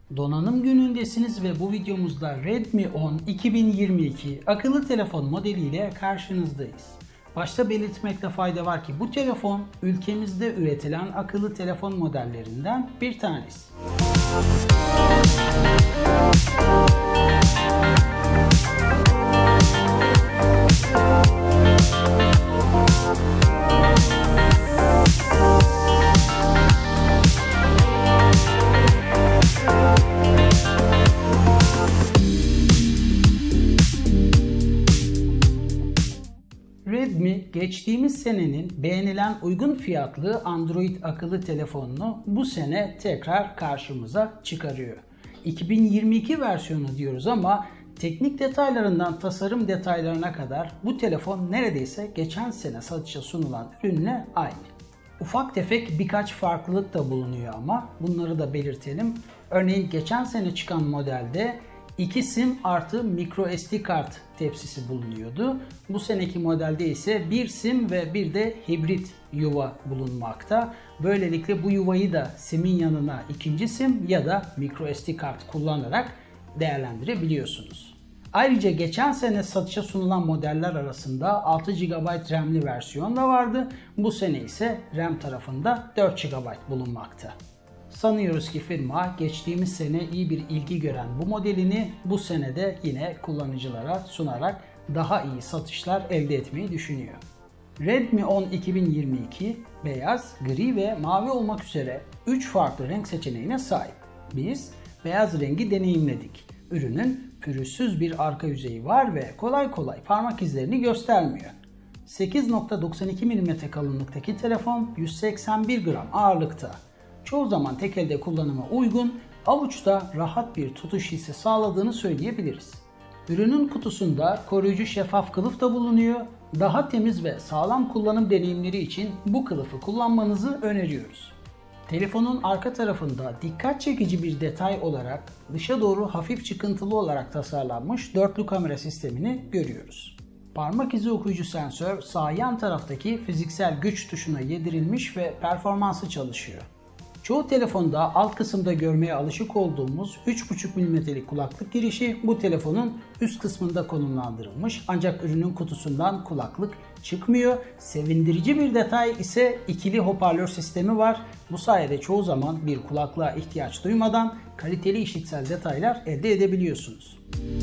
Donanım günündesiniz ve bu videomuzda Redmi 10 2022 akıllı telefon modeliyle karşınızdayız. Başta belirtmekte fayda var ki bu telefon ülkemizde üretilen akıllı telefon modellerinden bir tanesi. Redmi geçtiğimiz senenin beğenilen uygun fiyatlı Android akıllı telefonunu bu sene tekrar karşımıza çıkarıyor. 2022 versiyonu diyoruz ama teknik detaylarından tasarım detaylarına kadar bu telefon neredeyse geçen sene satışa sunulan ürünle aynı. Ufak tefek birkaç farklılık da bulunuyor ama bunları da belirtelim. Örneğin geçen sene çıkan modelde 2 sim artı microSD kart tepsisi bulunuyordu. Bu seneki modelde ise 1 sim ve bir de hibrit yuva bulunmakta. Böylelikle bu yuvayı da simin yanına ikinci sim ya da microSD kart kullanarak değerlendirebiliyorsunuz. Ayrıca geçen sene satışa sunulan modeller arasında 6 GB RAM'li versiyon da vardı. Bu sene ise RAM tarafında 4 GB bulunmakta. Sanıyoruz ki firma geçtiğimiz sene iyi bir ilgi gören bu modelini bu senede yine kullanıcılara sunarak daha iyi satışlar elde etmeyi düşünüyor. Redmi 10 2022 beyaz, gri ve mavi olmak üzere 3 farklı renk seçeneğine sahip. Biz beyaz rengi deneyimledik. Ürünün pürüzsüz bir arka yüzeyi var ve kolay kolay parmak izlerini göstermiyor. 8.92 mm kalınlıktaki telefon 181 gram ağırlıkta. Çoğu zaman tek elde kullanıma uygun, avuçta rahat bir tutuş hissi sağladığını söyleyebiliriz. Ürünün kutusunda koruyucu şeffaf kılıf da bulunuyor. Daha temiz ve sağlam kullanım deneyimleri için bu kılıfı kullanmanızı öneriyoruz. Telefonun arka tarafında dikkat çekici bir detay olarak dışa doğru hafif çıkıntılı olarak tasarlanmış dörtlü kamera sistemini görüyoruz. Parmak izi okuyucu sensör sağ yan taraftaki fiziksel güç tuşuna yedirilmiş ve performanslı çalışıyor. Çoğu telefonda alt kısımda görmeye alışık olduğumuz 3.5 mm'lik kulaklık girişi bu telefonun üst kısmında konumlandırılmış ancak ürünün kutusundan kulaklık çıkmıyor. Sevindirici bir detay ise ikili hoparlör sistemi var. Bu sayede çoğu zaman bir kulaklığa ihtiyaç duymadan kaliteli işitsel detaylar elde edebiliyorsunuz.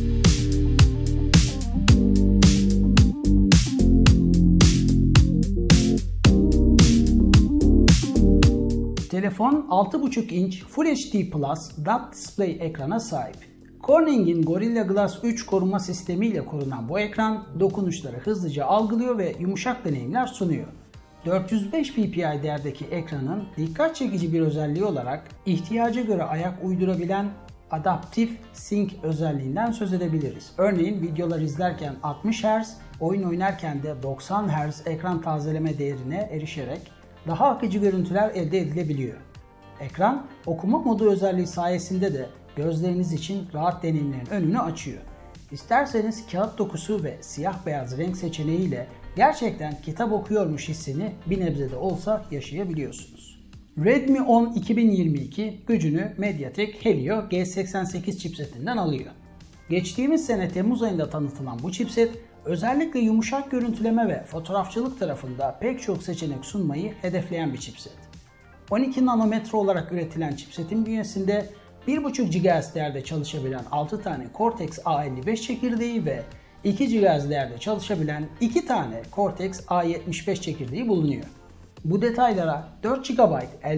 Telefon 6.5 inç Full HD Plus Dot Display ekrana sahip. Corning'in Gorilla Glass 3 koruma sistemiyle korunan bu ekran dokunuşları hızlıca algılıyor ve yumuşak deneyimler sunuyor. 405 ppi değerdeki ekranın dikkat çekici bir özelliği olarak ihtiyaca göre ayak uydurabilen Adaptive Sync özelliğinden söz edebiliriz. Örneğin videolar izlerken 60 Hz, oyun oynarken de 90 Hz ekran tazeleme değerine erişerek daha akıcı görüntüler elde edilebiliyor. Ekran okuma modu özelliği sayesinde de gözleriniz için rahat deneyimlerin önünü açıyor. İsterseniz kağıt dokusu ve siyah beyaz renk seçeneğiyle gerçekten kitap okuyormuş hissini bir nebze de olsa yaşayabiliyorsunuz. Redmi 10 2022 gücünü MediaTek Helio G88 chipsetinden alıyor. Geçtiğimiz sene Temmuz ayında tanıtılan bu chipset özellikle yumuşak görüntüleme ve fotoğrafçılık tarafında pek çok seçenek sunmayı hedefleyen bir chipset. 12 nanometre olarak üretilen chipsetin bünyesinde 1.5 GHz değerde çalışabilen 6 tane Cortex A55 çekirdeği ve 2 GHz değerde çalışabilen 2 tane Cortex A75 çekirdeği bulunuyor. Bu detaylara 4 GB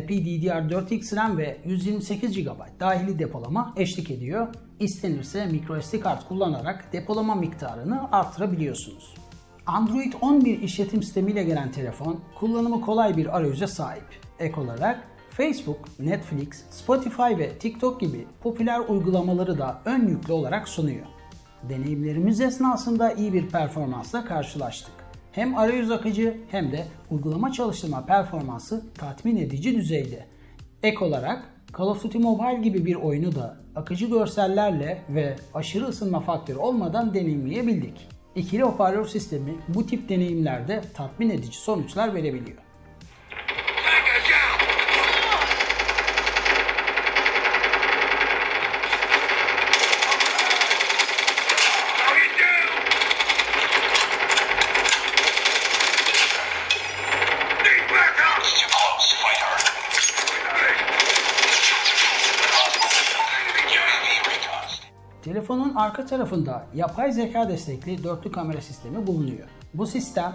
LPDDR4X RAM ve 128 GB dahili depolama eşlik ediyor. İstenirse microSD kart kullanarak depolama miktarını artırabiliyorsunuz. Android 11 işletim sistemiyle gelen telefon kullanımı kolay bir arayüze sahip. Ek olarak Facebook, Netflix, Spotify ve TikTok gibi popüler uygulamaları da ön yüklü olarak sunuyor. Deneyimlerimiz esnasında iyi bir performansla karşılaştık. Hem arayüz akıcı hem de uygulama çalıştırma performansı tatmin edici düzeyde. Ek olarak Call of Duty Mobile gibi bir oyunu da akıcı görsellerle ve aşırı ısınma faktörü olmadan deneyimleyebildik. İkili hoparlör sistemi bu tip deneyimlerde tatmin edici sonuçlar verebiliyor. Telefonun arka tarafında yapay zeka destekli dörtlü kamera sistemi bulunuyor. Bu sistem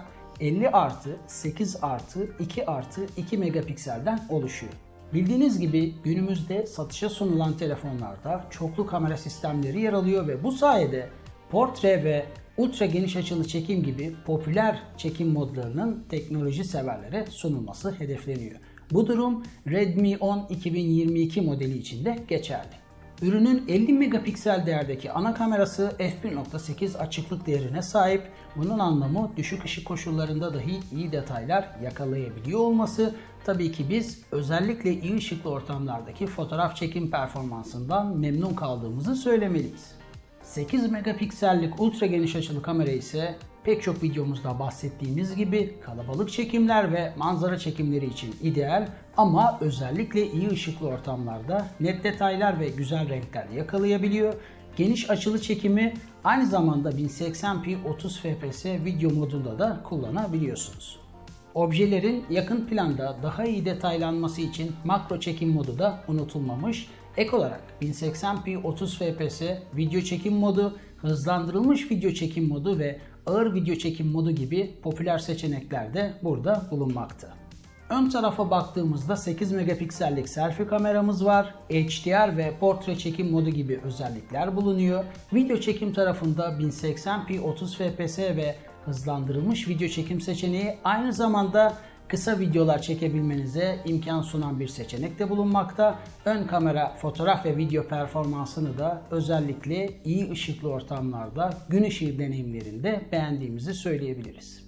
50+8+2+2 megapikselden oluşuyor. Bildiğiniz gibi günümüzde satışa sunulan telefonlarda çoklu kamera sistemleri yer alıyor ve bu sayede portre ve ultra geniş açılı çekim gibi popüler çekim modlarının teknoloji severlere sunulması hedefleniyor. Bu durum Redmi 10 2022 modeli için de geçerli. Ürünün 50 megapiksel değerdeki ana kamerası f1.8 açıklık değerine sahip. Bunun anlamı düşük ışık koşullarında dahi iyi detaylar yakalayabiliyor olması. Tabii ki biz özellikle iyi ışıklı ortamlardaki fotoğraf çekim performansından memnun kaldığımızı söylemeliyiz. 8 megapiksellik ultra geniş açılı kamera ise pek çok videomuzda bahsettiğimiz gibi kalabalık çekimler ve manzara çekimleri için ideal ama özellikle iyi ışıklı ortamlarda net detaylar ve güzel renkler yakalayabiliyor. Geniş açılı çekimi aynı zamanda 1080p 30 fps video modunda da kullanabiliyorsunuz. Objelerin yakın planda daha iyi detaylanması için makro çekim modu da unutulmamış. Ek olarak 1080p 30 fps video çekim modu, hızlandırılmış video çekim modu ve ağır video çekim modu gibi popüler seçenekler de burada bulunmakta. Ön tarafa baktığımızda 8 megapiksellik selfie kameramız var. HDR ve portre çekim modu gibi özellikler bulunuyor. Video çekim tarafında 1080p 30 fps ve hızlandırılmış video çekim seçeneği aynı zamanda kısa videolar çekebilmenize imkan sunan bir seçenek de bulunmakta. Ön kamera fotoğraf ve video performansını da özellikle iyi ışıklı ortamlarda gün ışığı deneyimlerinde beğendiğimizi söyleyebiliriz.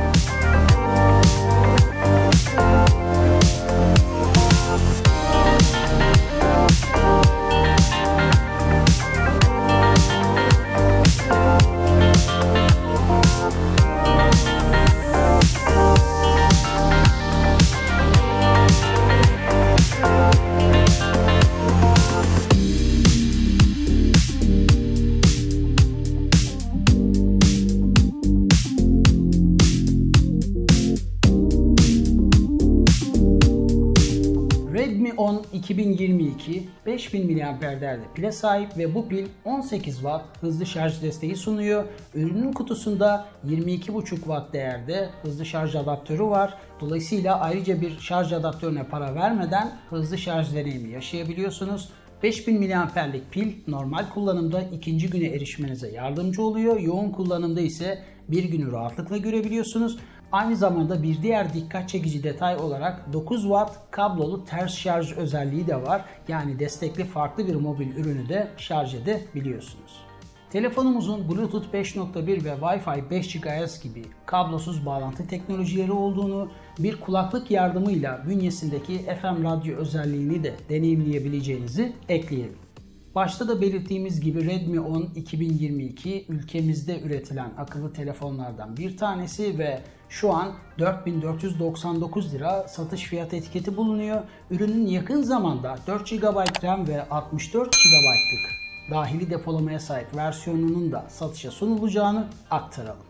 Redmi 10 2022 5000 mAh değerde pile sahip ve bu pil 18 Watt hızlı şarj desteği sunuyor. Ürünün kutusunda 22,5 Watt değerde hızlı şarj adaptörü var. Dolayısıyla ayrıca bir şarj adaptörüne para vermeden hızlı şarj deneyimi yaşayabiliyorsunuz. 5000 mAh'lik pil normal kullanımda ikinci güne erişmenize yardımcı oluyor. Yoğun kullanımda ise bir günü rahatlıkla görebiliyorsunuz. Aynı zamanda bir diğer dikkat çekici detay olarak 9 Watt kablolu ters şarj özelliği de var. Yani destekli farklı bir mobil ürünü de şarj edebiliyorsunuz. Telefonumuzun Bluetooth 5.1 ve Wi-Fi 5 GHz gibi kablosuz bağlantı teknolojileri olduğunu, bir kulaklık yardımıyla bünyesindeki FM radyo özelliğini de deneyimleyebileceğinizi ekleyelim. Başta da belirttiğimiz gibi Redmi 10 2022 ülkemizde üretilen akıllı telefonlardan bir tanesi ve şu an 4499 lira satış fiyat etiketi bulunuyor. Ürünün yakın zamanda 4 GB RAM ve 64 GB'lık dahili depolamaya sahip versiyonunun da satışa sunulacağını aktaralım.